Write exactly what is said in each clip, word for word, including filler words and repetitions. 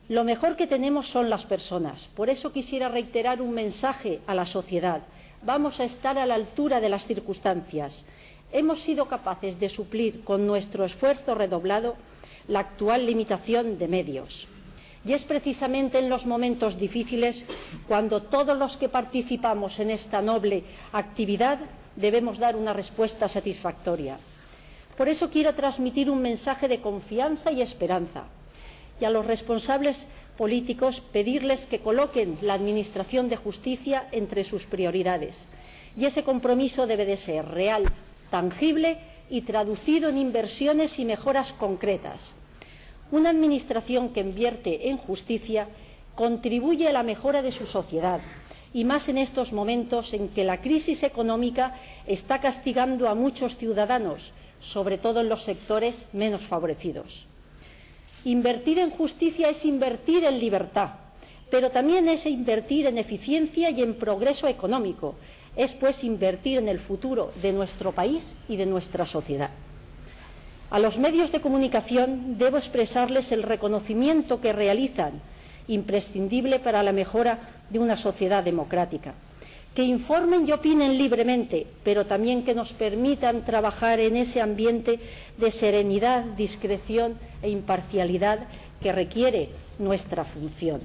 Lo mejor que tenemos son las personas. Por eso quisiera reiterar un mensaje a la sociedad. Vamos a estar a la altura de las circunstancias. Hemos sido capaces de suplir con nuestro esfuerzo redoblado la actual limitación de medios. Y es precisamente en los momentos difíciles cuando todos los que participamos en esta noble actividad debemos dar una respuesta satisfactoria. Por eso quiero transmitir un mensaje de confianza y esperanza. Y a los responsables políticos pedirles que coloquen la Administración de Justicia entre sus prioridades. Y ese compromiso debe de ser real, tangible y traducido en inversiones y mejoras concretas. Una Administración que invierte en justicia contribuye a la mejora de su sociedad, y más en estos momentos en que la crisis económica está castigando a muchos ciudadanos, sobre todo en los sectores menos favorecidos. Invertir en justicia es invertir en libertad, pero también es invertir en eficiencia y en progreso económico. Es, pues, invertir en el futuro de nuestro país y de nuestra sociedad. A los medios de comunicación debo expresarles el reconocimiento que realizan, imprescindible para la mejora de una sociedad democrática. Que informen y opinen libremente, pero también que nos permitan trabajar en ese ambiente de serenidad, discreción e imparcialidad que requiere nuestra función.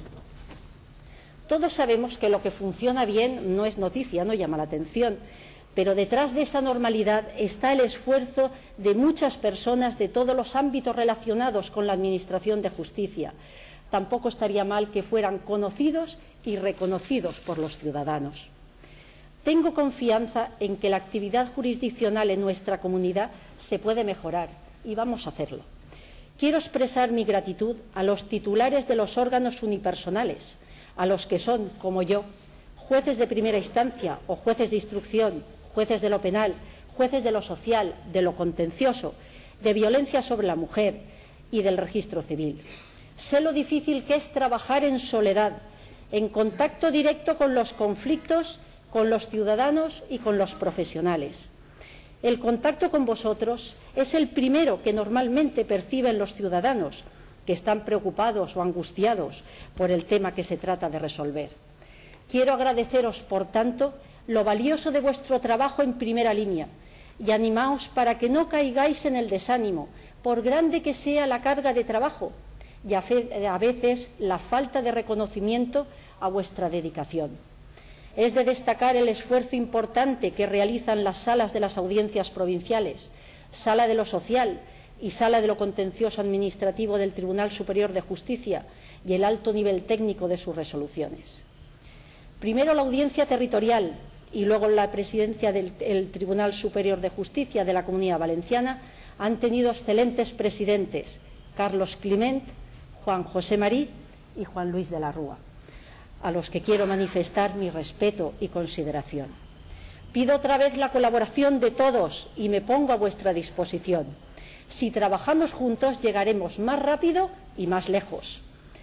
Todos sabemos que lo que funciona bien no es noticia, no llama la atención, pero detrás de esa normalidad está el esfuerzo de muchas personas de todos los ámbitos relacionados con la Administración de Justicia. Tampoco estaría mal que fueran conocidos y reconocidos por los ciudadanos. Tengo confianza en que la actividad jurisdiccional en nuestra comunidad se puede mejorar y vamos a hacerlo. Quiero expresar mi gratitud a los titulares de los órganos unipersonales, a los que son, como yo, jueces de primera instancia o jueces de instrucción, jueces de lo penal, jueces de lo social, de lo contencioso, de violencia sobre la mujer y del registro civil. Sé lo difícil que es trabajar en soledad, en contacto directo con los conflictos, con los ciudadanos y con los profesionales. El contacto con vosotros es el primero que normalmente perciben los ciudadanos que están preocupados o angustiados por el tema que se trata de resolver. Quiero agradeceros, por tanto, lo valioso de vuestro trabajo en primera línea y animaos para que no caigáis en el desánimo, por grande que sea la carga de trabajo y a veces la falta de reconocimiento a vuestra dedicación. Es de destacar el esfuerzo importante que realizan las salas de las audiencias provinciales, Sala de lo Social y Sala de lo Contencioso Administrativo del Tribunal Superior de Justicia y el alto nivel técnico de sus resoluciones. Primero la Audiencia Territorial y luego la Presidencia del el Tribunal Superior de Justicia de la Comunidad Valenciana han tenido excelentes presidentes, Carlos Climent, Juan José Marí y Juan Luis de la Rúa, a los que quiero manifestar mi respeto y consideración. Pido otra vez la colaboración de todos y me pongo a vuestra disposición. Si trabajamos juntos llegaremos más rápido y más lejos.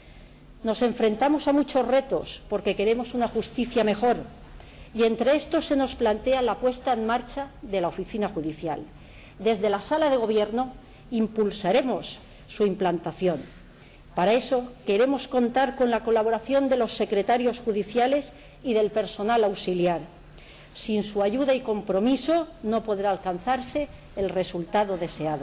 Nos enfrentamos a muchos retos porque queremos una justicia mejor y entre estos se nos plantea la puesta en marcha de la Oficina Judicial. Desde la Sala de Gobierno impulsaremos su implantación. Para eso queremos contar con la colaboración de los secretarios judiciales y del personal auxiliar. Sin su ayuda y compromiso no podrá alcanzarse el resultado deseado.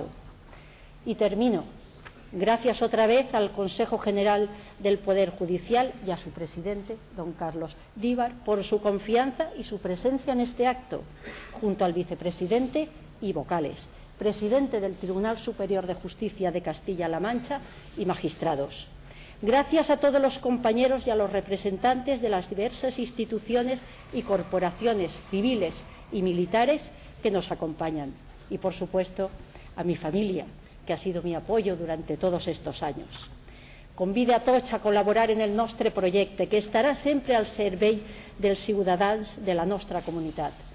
Y termino. Gracias otra vez al Consejo General del Poder Judicial y a su presidente, don Carlos Díbar, por su confianza y su presencia en este acto, junto al vicepresidente y vocales, presidente del Tribunal Superior de Justicia de Castilla-La Mancha y magistrados. Gracias a todos los compañeros y a los representantes de las diversas instituciones y corporaciones civiles y militares que nos acompañan. Y, por supuesto, a mi familia, que ha sido mi apoyo durante todos estos años. Convide a tots a col·laborar en el nostre projecte, que estarà sempre al servei dels ciutadans de la nostra comunitat.